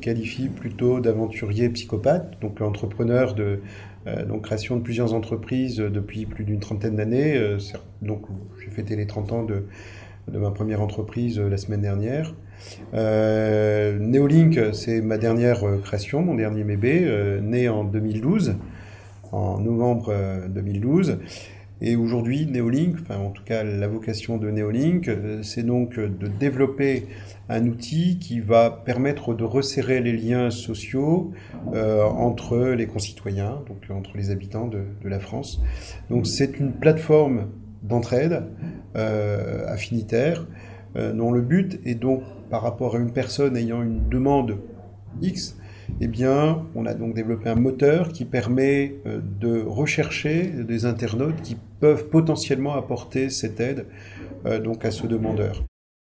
qualifie plutôt d'aventurier psychopathe, donc entrepreneur de donc création de plusieurs entreprises depuis plus d'une trentaine d'années. Donc j'ai fêté les 30 ans de ma première entreprise la semaine dernière. Neolink, c'est ma dernière création, mon dernier bébé, né en 2012, en novembre 2012. Et aujourd'hui, Neolink, enfin en tout cas la vocation de Neolink, c'est donc de développer un outil qui va permettre de resserrer les liens sociaux entre les concitoyens, donc entre les habitants de la France. Donc c'est une plateforme d'entraide affinitaire dont le but est donc par rapport à une personne ayant une demande X, eh bien, on a donc développé un moteur qui permet de rechercher des internautes qui peuvent potentiellement apporter cette aide donc à ce demandeur.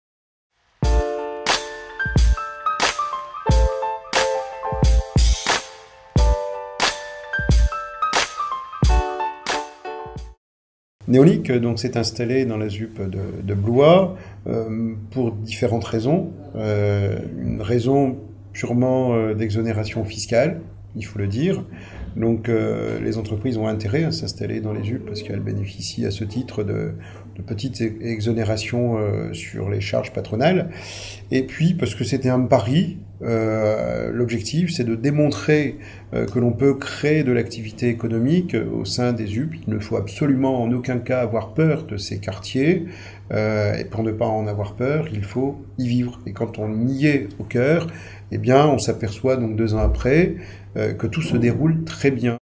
Neolink donc s'est installé dans la ZUP de Blois pour différentes raisons. Une raison purement d'exonération fiscale, il faut le dire. Donc les entreprises ont intérêt à s'installer dans les ZUP parce qu'elles bénéficient à ce titre de petites exonérations sur les charges patronales. Et puis parce que c'était un pari, l'objectif c'est de démontrer que l'on peut créer de l'activité économique au sein des ZUP. Il ne faut absolument en aucun cas avoir peur de ces quartiers. Et pour ne pas en avoir peur, il faut y vivre. Et quand on y est au cœur, eh bien, on s'aperçoit donc 2 ans après que tout se déroule très bien.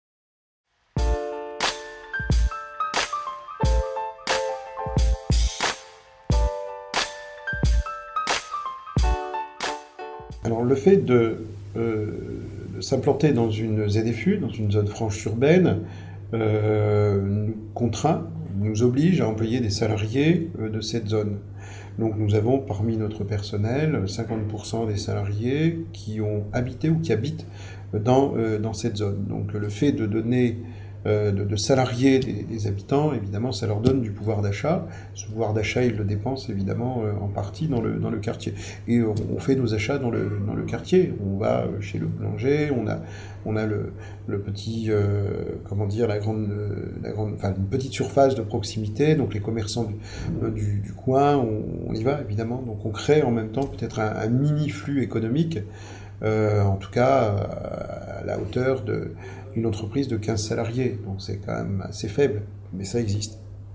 Alors le fait de s'implanter dans une ZFU, dans une zone franche urbaine, nous contraint, nous oblige à employer des salariés de cette zone. Donc nous avons parmi notre personnel 50% des salariés qui ont habité ou qui habitent dans cette zone. Donc le fait de donner de salarier des habitants, évidemment, ça leur donne du pouvoir d'achat. Ce pouvoir d'achat, ils le dépensent évidemment en partie dans le quartier. Et on fait nos achats dans le quartier. On va chez le boulanger, on a le petit, comment dire, enfin une petite surface de proximité. Donc les commerçants du coin, on y va évidemment. Donc on crée en même temps peut-être un mini flux économique. En tout cas à la hauteur d'une entreprise de 15 salariés. Donc c'est quand même assez faible, mais ça existe.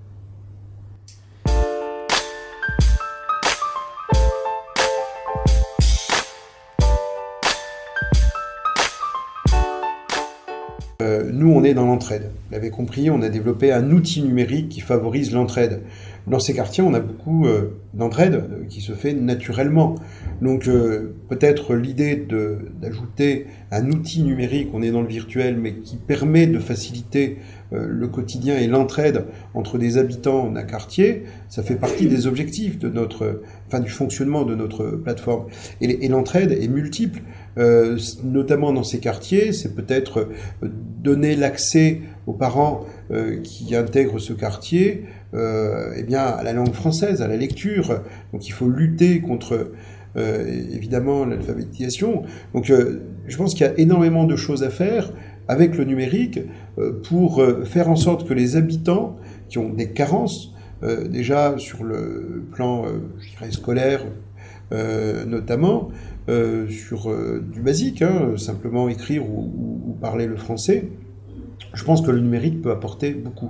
Nous, on est dans l'entraide. Vous l'avez compris, on a développé un outil numérique qui favorise l'entraide. Dans ces quartiers, on a beaucoup d'entraide qui se fait naturellement. Donc peut-être l'idée d'ajouter un outil numérique, on est dans le virtuel, mais qui permet de faciliter le quotidien et l'entraide entre des habitants d'un quartier, ça fait partie des objectifs de du fonctionnement de notre plateforme. Et l'entraide est multiple, notamment dans ces quartiers, c'est peut-être donner l'accès aux parents qui intègrent ce quartier eh bien, à la langue française, à la lecture. Donc il faut lutter contre évidemment l'alphabétisation. Donc je pense qu'il y a énormément de choses à faire avec le numérique pour faire en sorte que les habitants qui ont des carences, déjà sur le plan je dirais scolaire notamment, sur du basique, simplement écrire ou parler le français, je pense que le numérique peut apporter beaucoup.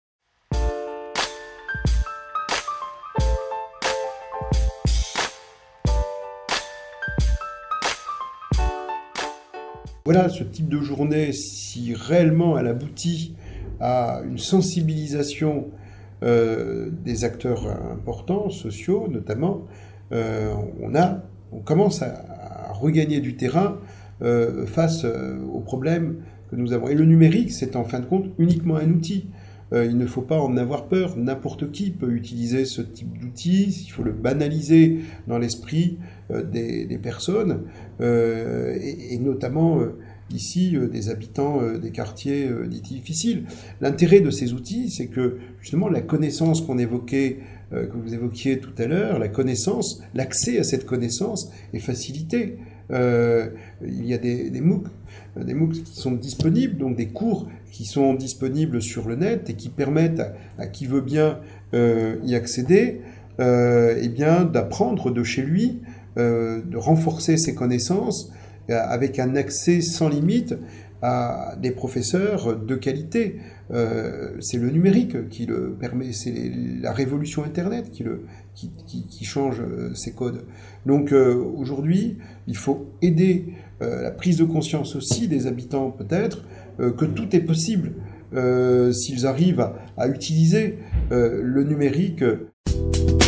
Voilà, ce type de journée, si réellement elle aboutit à une sensibilisation des acteurs importants, sociaux notamment, on commence à regagner du terrain face aux problèmes que nous avons. Et le numérique, c'est en fin de compte uniquement un outil. Il ne faut pas en avoir peur. N'importe qui peut utiliser ce type d'outil. Il faut le banaliser dans l'esprit des personnes, et notamment ici des habitants des quartiers dits difficiles. L'intérêt de ces outils, c'est que justement la connaissance qu'on évoquait, que vous évoquiez tout à l'heure, la connaissance, l'accès à cette connaissance est facilité. Il y a des MOOC, qui sont disponibles, donc des cours qui sont disponibles sur le net et qui permettent à qui veut bien y accéder, eh bien, d'apprendre de chez lui, de renforcer ses connaissances avec un accès sans limite à des professeurs de qualité. C'est le numérique qui le permet, c'est la révolution Internet qui change ces codes. Donc aujourd'hui, il faut aider la prise de conscience aussi des habitants peut-être, que tout est possible s'ils arrivent à utiliser le numérique.